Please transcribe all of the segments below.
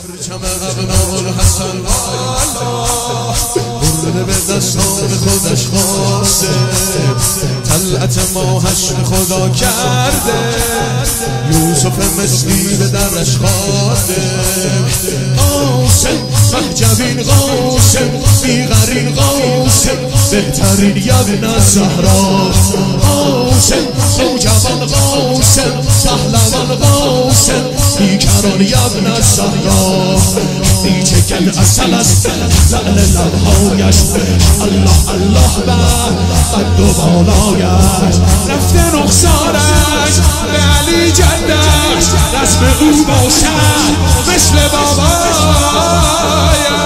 پرچم ابنالحسن برده به دستان خودش خواسته، طلعت ماهش خدا کرده، یوسف مصری به درش خواده. قاسم محجبین قاسم بیغرین قاسم بهترین یبن زهرا، قاسم نوجوان قاسم پهلوان قاسم بیکران یبن زهرا. بیچکن اصل است لعل لبهایش، الله الله قد و بالایش، رفته رخسارش به علی جدش، رسم او باشد مثل بابایش.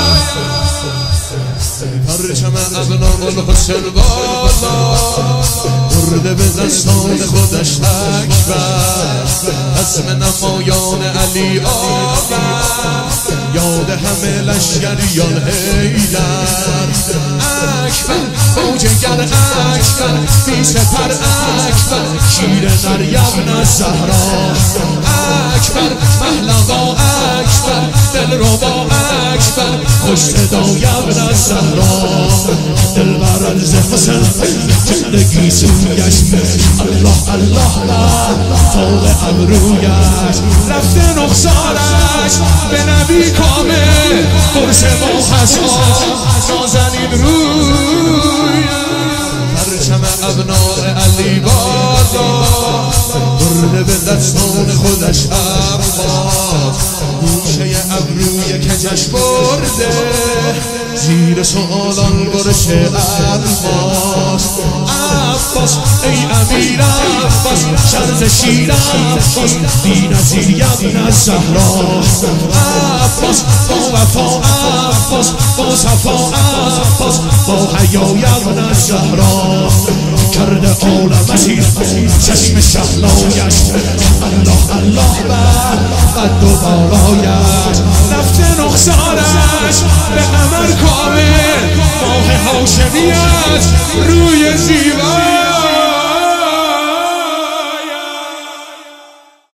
پرچم ابنالحسن بالا برده به دستان خودش اکبر، رسم نمایان علی آورد، یاد همه لشکریان حیدر. اکبر موجگر اکبر بی سپر اکبر، شیر نر یبن زهرا. اکبر پهلوا اکبر دلربا اکبر، خوش صدا یبن زهرا. دلبر از حسن زندگی سویش، الله الله فوق ابرویش، رفته رخسارش به نبی کامل، قرص با خسان نازنین روی. پرچم ابناء علی بالا برده به دستان خودش عباس، گوشه ابروی کجش برده، زیر سؤالان برش الماس. عباس ای امیر عباس شرز شیر عباس، بی نظیر یبن زهرا. عباس با وفا عباس با صفا عباس، با حیا یبن زهرا. کرده عالم اسیر چشم شهلایش، الله الله قد و بالایش، رفته رخسارش به قمر کامل، ماه هاشمیت روی زیبا.